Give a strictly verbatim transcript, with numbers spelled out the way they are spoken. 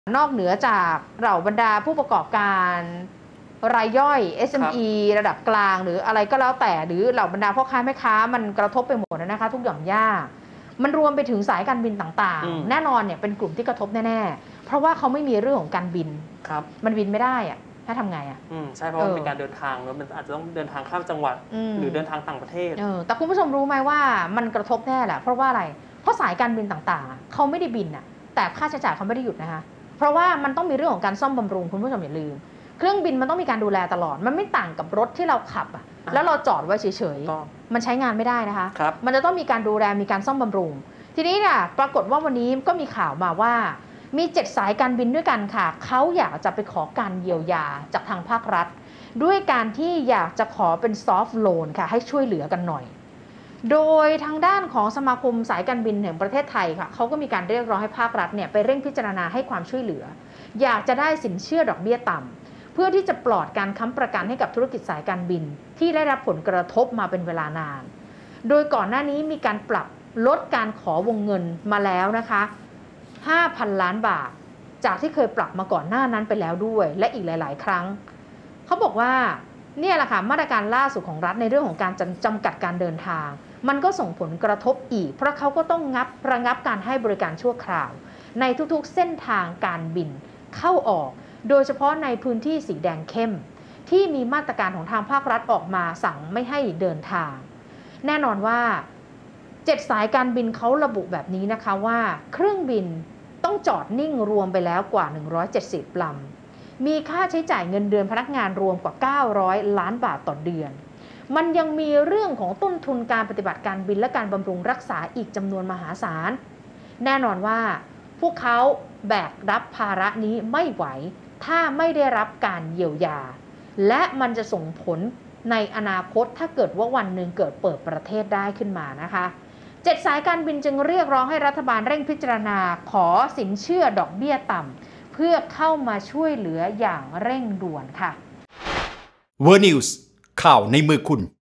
นอกเหนือจากเหล่าบรรดาผู้ประกอบการรายย่อย เอส เอ็ม อี ระดับกลางหรืออะไรก็แล้วแต่หรือเหล่าบรรดาพ่อค้าแม่ค้ามันกระทบไปหมดนะคะทุกหย่อมย่ามันรวมไปถึงสายการบินต่างๆแน่นอนเนี่ยเป็นกลุ่มที่กระทบแน่ๆเพราะว่าเขาไม่มีเรื่องของการบินครับมันบินไม่ได้อะถ้าทำไงอ่ะอืมใช่เพราะมันเป็นการเดินทางแล้วมันอาจจะต้องเดินทางข้ามจังหวัดหรือเดินทางต่างประเทศเออแต่คุณผู้ชมรู้ไหมว่ามันกระทบแน่แหละเพราะว่าอะไรเพราะสายการบินต่างๆเขาไม่ได้บินอ่ะแต่ค่าใช้จ่ายเขาไม่ได้หยุดนะคะเพราะว่ามันต้องมีเรื่องของการซ่อมบำรุงคุณผู้ชมอย่าลืมเครื่องบินมันต้องมีการดูแลตลอดมันไม่ต่างกับรถที่เราขับอ่ะแล้วเราจอดไว้เฉยๆมันใช้งานไม่ได้นะคะมันจะต้องมีการดูแลมีการซ่อมบำรุงทีนี้เนี่ยปรากฏว่าวันนี้ก็มีข่าวมาว่ามีเจ็ดสายการบินด้วยกันค่ะเขาอยากจะไปขอการเยียวยาจากทางภาครัฐด้วยการที่อยากจะขอเป็นซอฟท์โลนค่ะให้ช่วยเหลือกันหน่อยโดยทางด้านของสมาคมสายการบินแห่งประเทศไทยค่ะเขาก็มีการเรียกร้องให้ภาครัฐเนี่ยไปเร่งพิจารณาให้ความช่วยเหลืออยากจะได้สินเชื่อดอกเบี้ยต่ำเพื่อที่จะปลอดการค้ำประกันให้กับธุรกิจสายการบินที่ได้รับผลกระทบมาเป็นเวลานานโดยก่อนหน้านี้มีการปรับลดการขอวงเงินมาแล้วนะคะ ห้าพัน ล้านบาทจากที่เคยปรับมาก่อนหน้านั้นไปแล้วด้วยและอีกหลายๆครั้งเขาบอกว่าเนี่ยแหละค่ะมาตรการล่าสุดของรัฐในเรื่องของการจำกัดการเดินทางมันก็ส่งผลกระทบอีกเพราะเขาก็ต้องงับระงับการให้บริการชั่วคราวในทุกๆเส้นทางการบินเข้าออกโดยเฉพาะในพื้นที่สีแดงเข้มที่มีมาตรการของทางภาครัฐออกมาสั่งไม่ให้เดินทางแน่นอนว่าเจ็ดสายการบินเขาระบุแบบนี้นะคะว่าเครื่องบินต้องจอดนิ่งรวมไปแล้วกว่าหนึ่งร้อยเจ็ดสิบลำมีค่าใช้จ่ายเงินเดือนพนักงานรวมกว่าเก้าร้อยล้านบาทต่อเดือนมันยังมีเรื่องของต้นทุนการปฏิบัติการบินและการบำรุงรักษาอีกจำนวนมหาศาลแน่นอนว่าพวกเขาแบกรับภาระนี้ไม่ไหวถ้าไม่ได้รับการเยียวยาและมันจะส่งผลในอนาคตถ้าเกิดว่าวันหนึ่งเกิดเปิดประเทศได้ขึ้นมานะคะเจ็ดสายการบินจึงเรียกร้องให้รัฐบาลเร่งพิจารณาขอสินเชื่อดอกเบี้ยต่ำเพื่อเข้ามาช่วยเหลืออย่างเร่งด่วนค่ะเวอร์นิวส์ข่าวในมือคุณ